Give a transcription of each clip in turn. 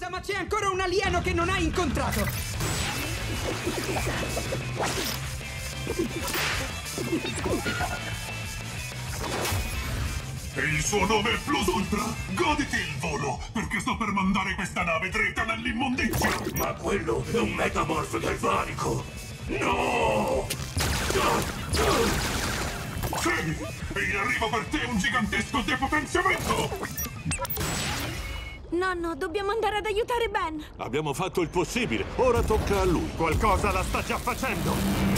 Scusa, ma c'è ancora un alieno che non hai incontrato! Il suo nome è Plus Ultra! Goditi il volo, perché sto per mandare questa nave dritta nell'immondizia! Ma quello è un metamorfo galvanico! No! Sì! In arrivo per te un gigantesco depotenziamento! Nonno, dobbiamo andare ad aiutare Ben. Abbiamo fatto il possibile, ora tocca a lui. Qualcosa la sta già facendo!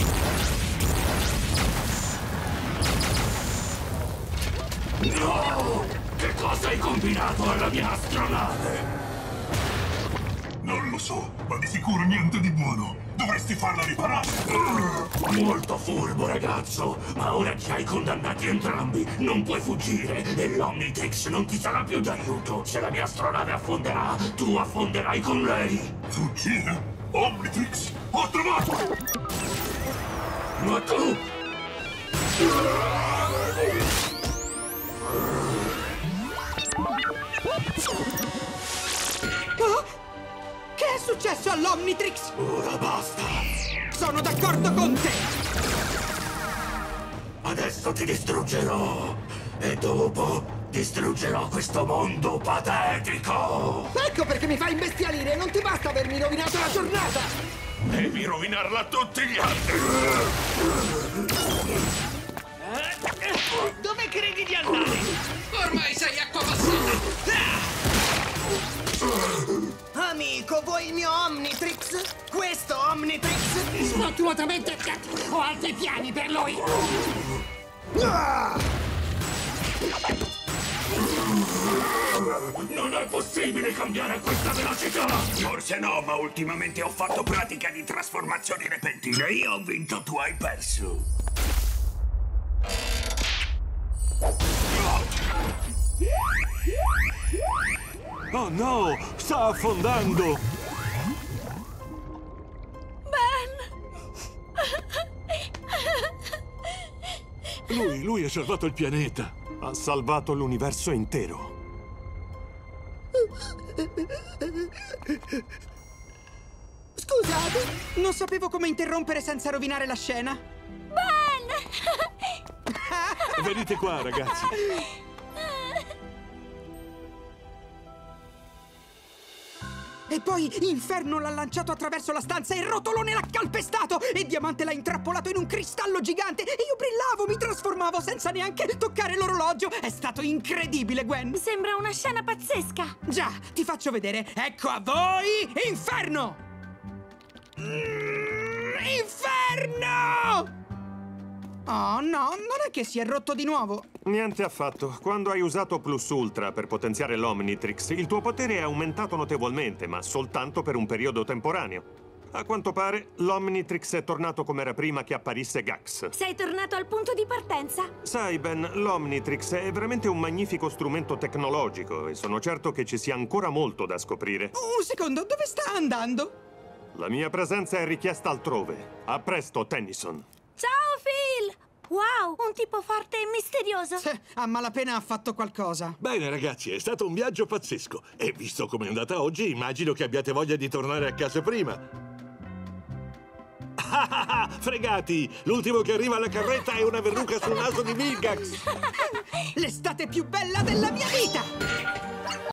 No! Che cosa hai combinato alla mia astronave? Non lo so, ma di sicuro niente di buono! Dovresti farla riparare! Molto furbo, ragazzo, ma ora ci hai condannati entrambi. Non puoi fuggire e l'Omnitrix non ti sarà più d'aiuto. Se la mia astronave affonderà, tu affonderai con lei. Fuggire? Omnitrix! Ho trovato! Ma tu... Oh? Che è successo all'Omnitrix? Ora basta. Sono d'accordo con te! Adesso ti distruggerò. E dopo distruggerò questo mondo patetico. Ecco perché mi fai imbestialire! Non ti basta avermi rovinato la giornata! Devi rovinarla a tutti gli altri. Dove credi di andare? Ormai sei acqua passata! Amico, vuoi il mio Omnitrix? Questo Omnitrix? Sfortunatamente ho altri piani per lui! Non è possibile cambiare a questa velocità! Forse no, ma ultimamente ho fatto pratica di trasformazioni repentine. Io ho vinto, tu hai perso. Oh no, sta affondando! Lui ha salvato il pianeta. Ha salvato l'universo intero. Scusate, non sapevo come interrompere senza rovinare la scena. Ben! Venite qua, ragazzi. E poi Inferno l'ha lanciato attraverso la stanza e Rotolone l'ha calpestato e Diamante l'ha intrappolato in un cristallo gigante e io brillavo, mi trasformavo senza neanche toccare l'orologio. È stato incredibile, Gwen. Sembra una scena pazzesca. Già, ti faccio vedere. Ecco a voi Inferno! Inferno! Oh no, non è che si è rotto di nuovo. Niente affatto. Quando hai usato Plus Ultra per potenziare l'Omnitrix, il tuo potere è aumentato notevolmente, ma soltanto per un periodo temporaneo. A quanto pare, l'Omnitrix è tornato come era prima che apparisse Gax. Sei tornato al punto di partenza. Sai, Ben, l'Omnitrix è veramente un magnifico strumento tecnologico e sono certo che ci sia ancora molto da scoprire. Un secondo, dove sta andando? La mia presenza è richiesta altrove. A presto, Tennyson. Ciao, Phil! Wow, un tipo forte e misterioso. A malapena ha fatto qualcosa. Bene, ragazzi, è stato un viaggio pazzesco. E visto come è andata oggi, immagino che abbiate voglia di tornare a casa prima. Fregati! L'ultimo che arriva alla carretta è una verruca sul naso di Vilgax! L'estate più bella della mia vita!